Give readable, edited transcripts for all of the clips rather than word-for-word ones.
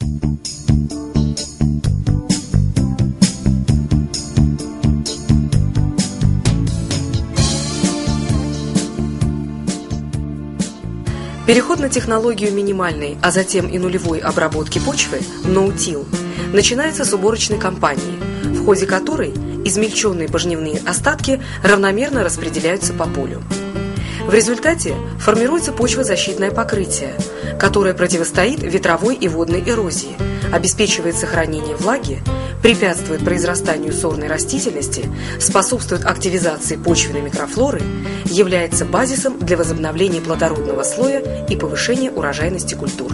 Переход на технологию минимальной, а затем и нулевой обработки почвы (no-till) начинается с уборочной кампании, в ходе которой измельченные пожнивные остатки равномерно распределяются по полю. В результате формируется почвозащитное покрытие, которое противостоит ветровой и водной эрозии, обеспечивает сохранение влаги, препятствует произрастанию сорной растительности, способствует активизации почвенной микрофлоры, является базисом для возобновления плодородного слоя и повышения урожайности культур.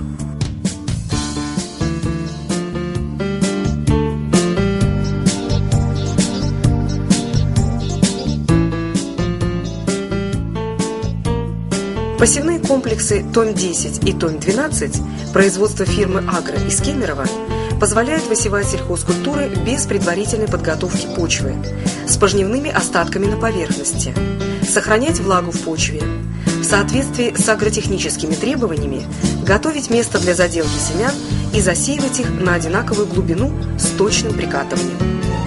Посевные комплексы ТОМ-10 и ТОМ-12 производства фирмы «Агро» из Кемерово позволяют высевать сельхозкультуры без предварительной подготовки почвы, с пожнивными остатками на поверхности, сохранять влагу в почве, в соответствии с агротехническими требованиями готовить место для заделки семян и засеивать их на одинаковую глубину с точным прикатыванием.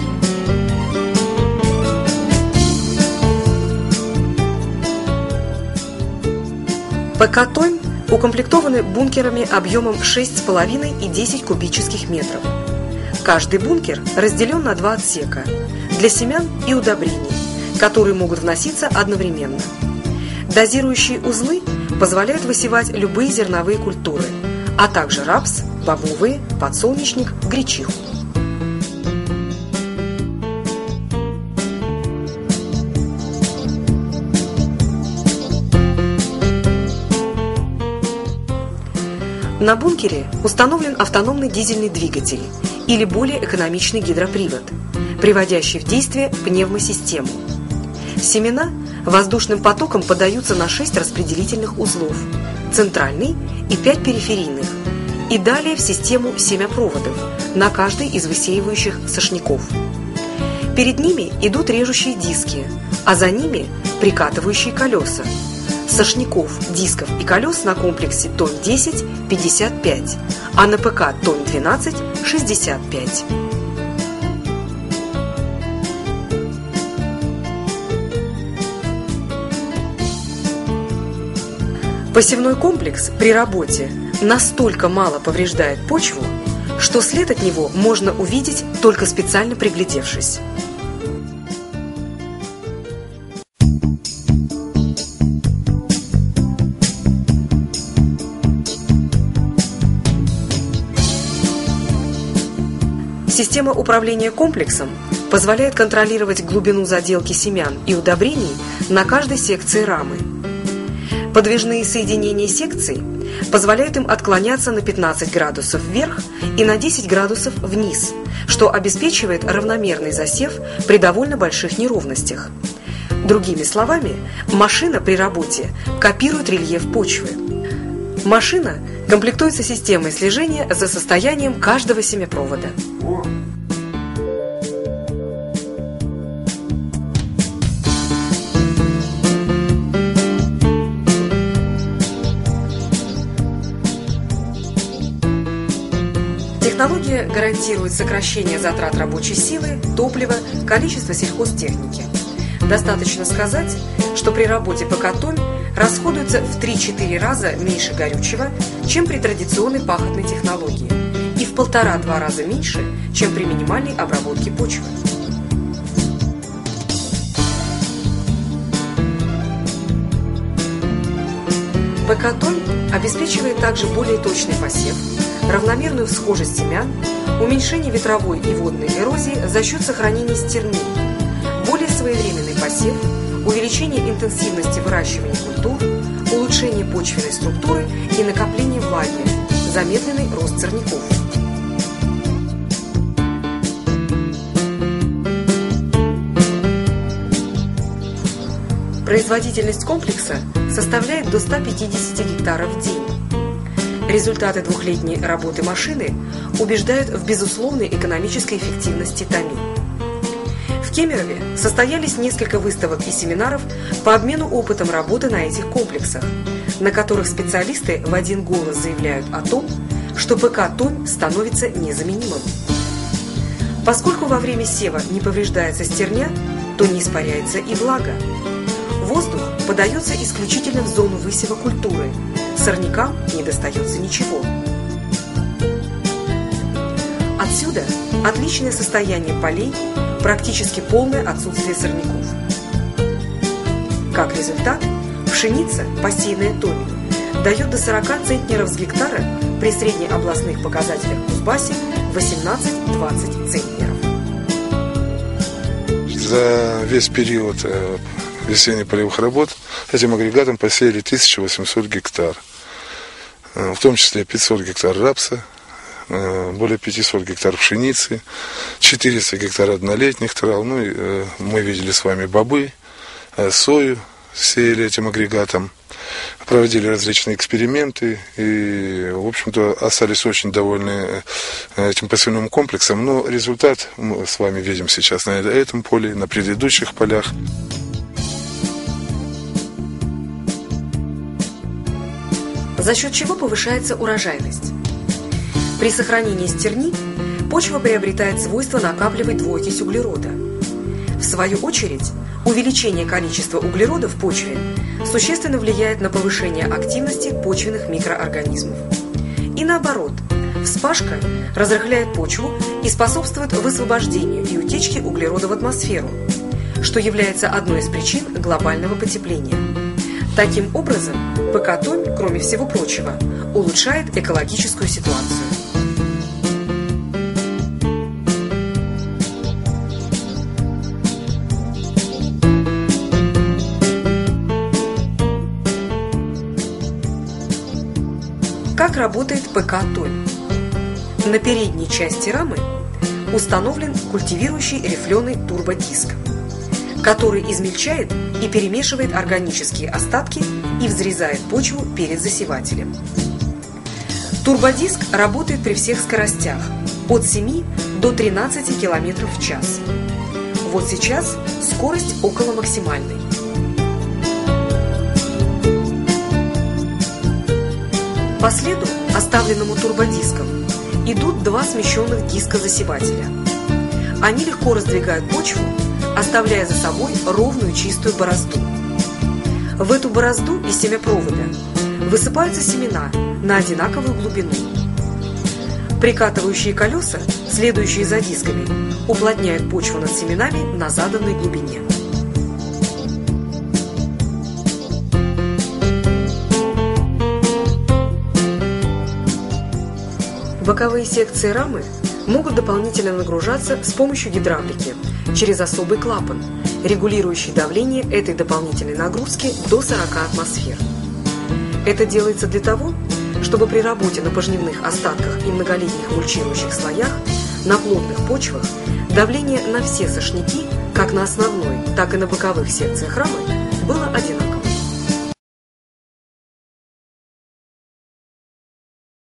ПК-ТОМ укомплектованы бункерами объемом 6,5 и 10 кубических метров. Каждый бункер разделен на 2 отсека для семян и удобрений, которые могут вноситься одновременно. Дозирующие узлы позволяют высевать любые зерновые культуры, а также рапс, бобовые, подсолнечник, гречиху. На бункере установлен автономный дизельный двигатель или более экономичный гидропривод, приводящий в действие пневмосистему. Семена воздушным потоком подаются на 6 распределительных узлов, центральный и 5 периферийных, и далее в систему семяпроводов на каждый из высеивающих сошняков. Перед ними идут режущие диски, а за ними прикатывающие колеса. Сошняков, дисков и колес на комплексе ТОМ-10 – 55, а на ПК ТОМ-12 – 65. Посевной комплекс при работе настолько мало повреждает почву, что след от него можно увидеть, только специально приглядевшись. Система управления комплексом позволяет контролировать глубину заделки семян и удобрений на каждой секции рамы. Подвижные соединения секций позволяют им отклоняться на 15 градусов вверх и на 10 градусов вниз, что обеспечивает равномерный засев при довольно больших неровностях. Другими словами, машина при работе копирует рельеф почвы. Машина комплектуется системой слежения за состоянием каждого семяпровода. Технология гарантирует сокращение затрат рабочей силы, топлива, количества сельхозтехники. Достаточно сказать, что при работе ПК-ТОМ расходуется в 3-4 раза меньше горючего, чем при традиционной пахотной технологии, и в 1,5-2 раза меньше, чем при минимальной обработке почвы. ПК-ТОМ обеспечивает также более точный посев, равномерную всхожесть семян, уменьшение ветровой и водной эрозии за счет сохранения стерни, более своевременный посев, увеличение интенсивности выращивания культур, улучшение почвенной структуры и накопление влаги, замедленный рост сорняков. Производительность комплекса составляет до 150 гектаров в день. Результаты двухлетней работы машины убеждают в безусловной экономической эффективности ТОМи. В Кемерове состоялись несколько выставок и семинаров по обмену опытом работы на этих комплексах, на которых специалисты в один голос заявляют о том, что ПК-тонь становится незаменимым. Поскольку во время сева не повреждается стерня, то не испаряется и влага. Воздух подается исключительно в зону высева культуры, сорнякам не достается ничего. Отсюда отличное состояние полей, практически полное отсутствие сорняков. Как результат, пшеница, посеянная тонью, дает до 40 центнеров с гектара при среднеобластных показателях в Кузбассе 18-20 центнеров. За весь период весенне-полевых работ этим агрегатом посеяли 1800 гектар, в том числе 500 гектар рапса, более 500 гектар пшеницы, 400 гектар однолетних трав. Ну, и, мы видели с вами бобы, сою сеяли этим агрегатом, проводили различные эксперименты и, в общем-то, остались очень довольны этим посевным комплексом. Но результат мы с вами видим сейчас на этом поле, на предыдущих полях. За счет чего повышается урожайность? При сохранении стерни почва приобретает свойство накапливать двуокись углерода. В свою очередь, увеличение количества углерода в почве существенно влияет на повышение активности почвенных микроорганизмов. И наоборот, вспашка разрыхляет почву и способствует высвобождению и утечке углерода в атмосферу, что является одной из причин глобального потепления. Таким образом, ПК-тонь, кроме всего прочего, улучшает экологическую ситуацию. Как работает ПК-тонь? На передней части рамы установлен культивирующий рифленый турбодиск, который измельчает и перемешивает органические остатки и взрезает почву перед засевателем. Турбодиск работает при всех скоростях от 7 до 13 км в час. Вот сейчас скорость около максимальной. По следу, оставленному турбодиском, идут два смещенных диска засевателя. Они легко раздвигают почву, оставляя за собой ровную чистую борозду. В эту борозду из семяпровода высыпаются семена на одинаковую глубину. Прикатывающие колеса, следующие за дисками, уплотняют почву над семенами на заданной глубине. Боковые секции рамы могут дополнительно нагружаться с помощью гидравлики через особый клапан, регулирующий давление этой дополнительной нагрузки до 40 атмосфер. Это делается для того, чтобы при работе на пожнивных остатках и многолетних мульчирующих слоях на плотных почвах давление на все сошники, как на основной, так и на боковых секциях рамы, было одинаковым.